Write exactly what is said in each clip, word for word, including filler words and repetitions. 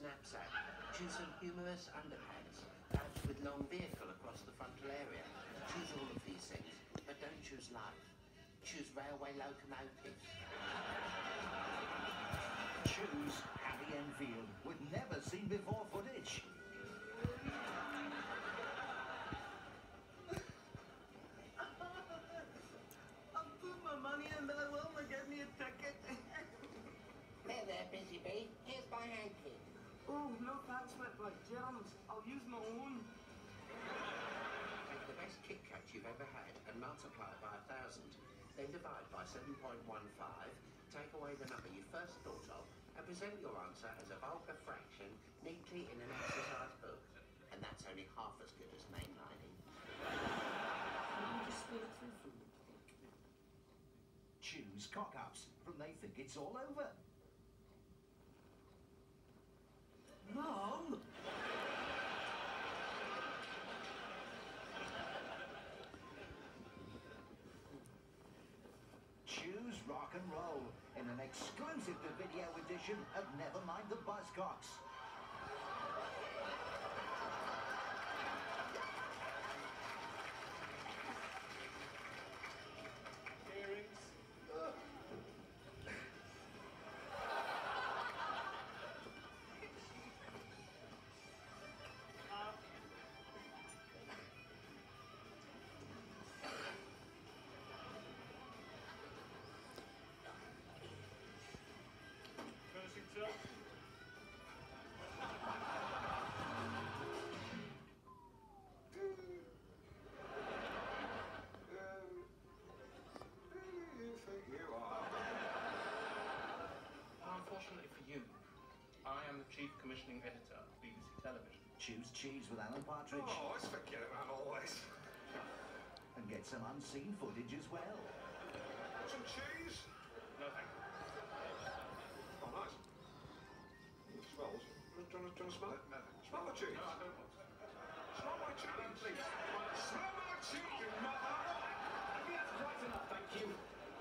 knapsack. Choose some humorous underpants, perhaps with long vehicle across the frontal area. Choose all of these things, but don't choose life. Choose railway locomotives. Choose Harry Enfield with never seen before footage. I'll put my money in, but I will only get me a ticket. There, there, Busy Bee. Here's my hanky. Oh, no thanks, mate, like germs. I'll use my own. Take the best Kit Kat you've ever had and multiply it by a thousand. Then divide by seven point one five, take away the number you first thought of, and present your answer as a vulgar fraction neatly in an exercise book. And that's only half as good as mainlining. Choose cock-ups from They Think It's All Over. Mom! Choose rock and roll in an exclusive to video edition of Nevermind the Buzzcocks. Earrings. Finishing touch. Unfortunately for you, I am the chief commissioning editor of B B C Television. Choose cheese with Alan Partridge. Oh, let's forget about all this. And get some unseen footage as well. Some cheese? No, thank you. Oh, nice. It smells. Do you want to, do you want to smell it? No, thank you. Smell the cheese. No, I don't want to. Smell my cheese. Alan, please. Smell my cheese, you mother! I think that's quite enough, thank you.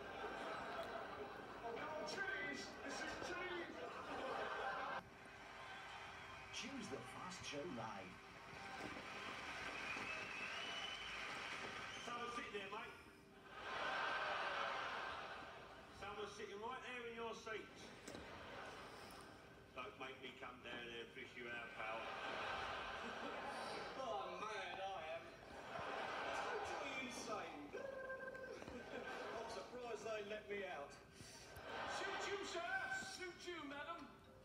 No cheese! This is cheese! Choose the Fast Show Live. Someone sitting there, mate. Someone sitting right there in your seats. Don't make me come down there and fish you out, pal. Oh, man, I am totally insane. I'm surprised they let me out. Shoot you, sir! Shoot you, madam!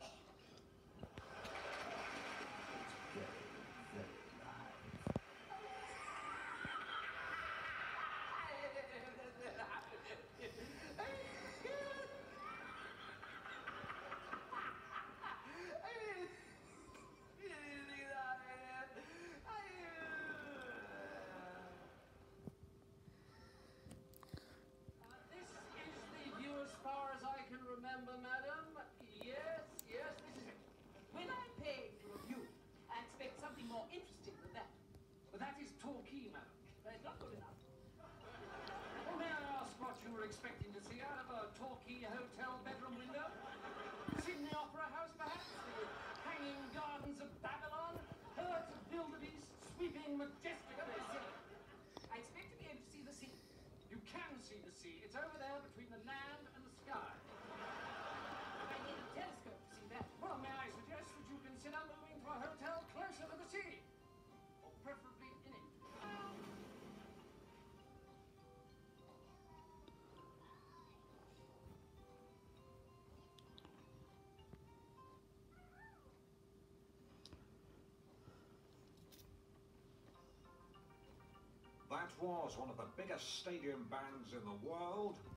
Very, very live. This is the view as far as I can remember, madam. Yes, yes, this is it. When I pay for a view, I expect something more interesting than that. But that is Torquay, madam. It's not good enough. Well, may I ask what you were expecting to see out of a Torquay hotel bedroom window? Sydney Opera House, perhaps? The hanging gardens of Babylon? Herds of wildebeest sweeping majestically? I expect to be able to see the sea. You can see the sea. It's over there between the land and the sky. I need a telescope to see that. Well, may I suggest that you consider moving to a hotel closer to the sea? Or preferably in it. That was one of the biggest stadium bands in the world.